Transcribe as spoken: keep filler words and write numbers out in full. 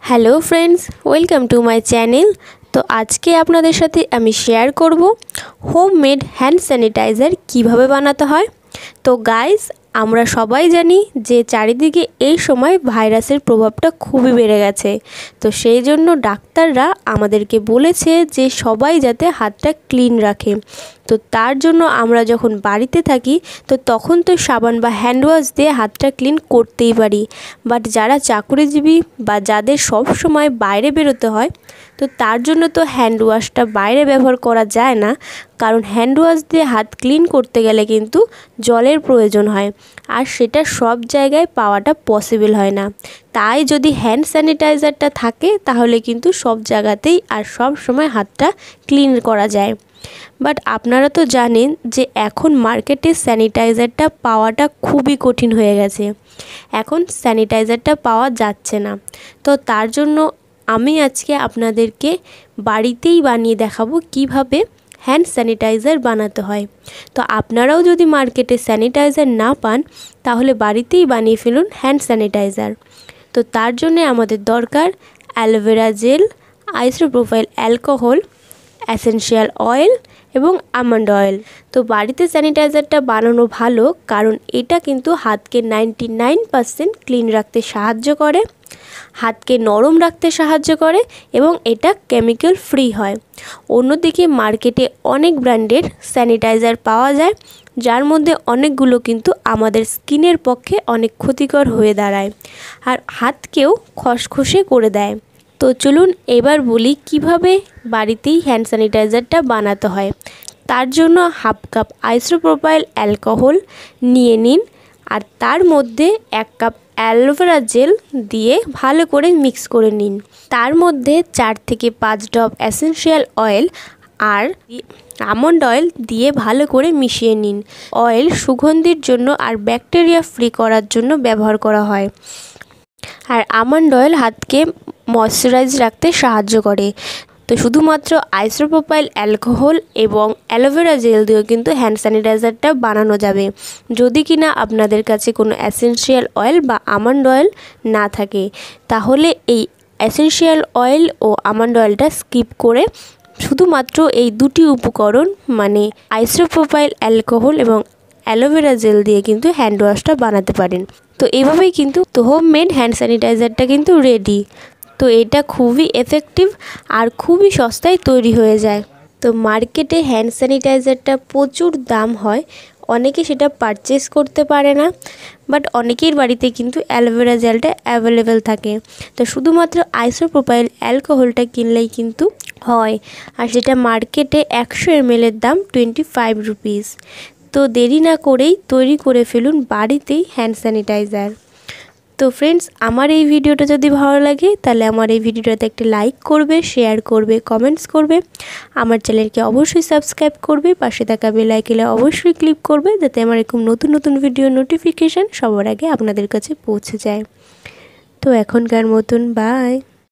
Hello friends, welcome to my channel. তো আজকে আপনাদের সাথে আমি শেয়ার করব হোমমেড হ্যান্ড স্যানিটাইজার কিভাবে বানাতে হয়। তো গাইস, আমরা সবাই জানি যে চারিদিকে এই সময় ভাইরাসের প্রভাবটা খুবই বেড়ে গেছে। তো সেই জন্য ডাক্তাররা আমাদেরকে বলেছে যে সবাই যাতে হাতটা ক্লিন রাখে। তো তার জন্য আমরা যখন বাড়িতে থাকি তো তখন তো সাবান বা হ্যান্ড ওয়াশ দিয়ে হাতটা ক্লিন করতেই পারি, বাট যারা চাকরিজীবী বা যাদের সব সময় বাইরে বেরোতে হয় তো তার জন্য তো হ্যান্ড ওয়াশটা বাইরে ব্যবহার করা যায় না, কারণ হ্যান্ড ওয়াশ দিয়ে হাত ক্লিন করতে গেলে কিন্তু জলের প্রয়োজন হয়, আর সেটা সব জায়গায় পাওয়াটা পসিবল হয় না। তাই যদি হ্যান্ড স্যানিটাইজারটা থাকে তাহলে কিন্তু সব জায়গাতেই আর সব সময় হাতটা ক্লিন করা যায়। বাট আপনারা তো জানেন যে এখন মার্কেটে স্যানিটাইজারটা পাওয়াটা খুবই কঠিন হয়ে গেছে, এখন স্যানিটাইজারটা পাওয়া যাচ্ছে না। তো তার জন্য আমি আজকে আপনাদেরকে বাড়িতেই বানিয়ে দেখাবো কিভাবে হ্যান্ড স্যানিটাইজার বানাতে হয়। তো আপনারাও যদি মার্কেটে স্যানিটাইজার না পান তাহলে বাড়িতেই বানিয়ে ফেলুন হ্যান্ড স্যানিটাইজার। তো তার জন্য আমাদের দরকার aloe vera gel, isopropyl alcohol, essential oil এবং আমন্ড অয়েল। তো বাড়িতে স্যানিটাইজারটা বানানো ভালো, কারণ এটা কিন্তু হাতকে নাইনটি নাইন পারসেন্ট ক্লিন রাখতে সাহায্য করে, হাতকে নরম রাখতে সাহায্য করে এবং এটা কেমিক্যাল ফ্রি হয়। অন্যদিকে মার্কেটে অনেক ব্র্যান্ডের স্যানিটাইজার পাওয়া যায়, যার মধ্যে অনেকগুলো কিন্তু আমাদের স্কিনের পক্ষে অনেক ক্ষতিকর হয়ে দাঁড়ায় আর হাতকেও খসখসে করে দেয়। তো চলুন এবার বলি কিভাবে বাড়িতেই হ্যান্ড স্যানিটাইজারটা বানাতে হয়। তার জন্য হাফ কাপ আইসোপ্রোপাইল অ্যালকোহল নিয়ে নিন, আর তার মধ্যে এক কাপ অ্যালোভেরা জেল দিয়ে ভালো করে মিক্স করে নিন। তার মধ্যে চার থেকে পাঁচ ড্রপ এসেনশিয়াল অয়েল আর আমন্ড অয়েল দিয়ে ভালো করে মিশিয়ে নিন। অয়েল সুগন্ধির জন্য আর ব্যাকটেরিয়া ফ্রি করার জন্য ব্যবহার করা হয়, আর আমন্ড অয়েল হাতকে ময়শ্চারাইজ রাখতে সাহায্য করে। তো শুধুমাত্র আইসোপ্রোপাইল অ্যালকোহল এবং অ্যালোভেরা জেল দিয়েও কিন্তু হ্যান্ড স্যানিটাইজারটা বানানো যাবে, যদি কিনা আপনাদের কাছে কোনো এসেনশিয়াল অয়েল বা আমন্ড অয়েল না থাকে। তাহলে এই এসেনশিয়াল অয়েল ও আমন্ড অয়েলটা স্কিপ করে শুধুমাত্র এই দুটি উপকরণ মানে আইসোপ্রোপাইল অ্যালকোহল এবং অ্যালোভেরা জেল দিয়ে কিন্তু হ্যান্ড ওয়াশটা বানাতে পারেন। তো এভাবেই কিন্তু তো হোমমেড হ্যান্ড স্যানিটাইজারটা কিন্তু রেডি। তো এটা খুবই এফেক্টিভ আর খুবই সস্তায় তৈরি হয়ে যায়। তো মার্কেটে হ্যান্ড স্যানিটাইজারটা প্রচুর দাম হয়, অনেকে সেটা পারচেস করতে পারে না, বাট অনেকের বাড়িতে কিন্তু অ্যালোভেরা জেলটা অ্যাভেলেবেল থাকে। তো শুধুমাত্র আইসোপ্রোপাইল অ্যালকোহলটা কিনলেই কিন্তু হয়, আর সেটা মার্কেটে একশো এমএলের দাম টোয়েন্টি ফাইভ রুপিস। তো দেরি না করেই তৈরি করে ফেলুন বাড়িতেই হ্যান্ড স্যানিটাইজার। তো ফ্রেন্ডস, আমার এই ভিডিওটা যদি ভালো লাগে তাহলে আমার এই ভিডিওটাতে একটা লাইক করবে, শেয়ার করবে, কমেন্টস করবে, আমার চ্যানেলকে অবশ্যই সাবস্ক্রাইব করবে, পাশে থাকা বেল আইকনে অবশ্যই ক্লিক করবে যাতে আমার এরকম নতুন নতুন ভিডিও নোটিফিকেশান সবার আগে আপনাদের কাছে পৌঁছে যায়। তো এখনকার মতন বাই।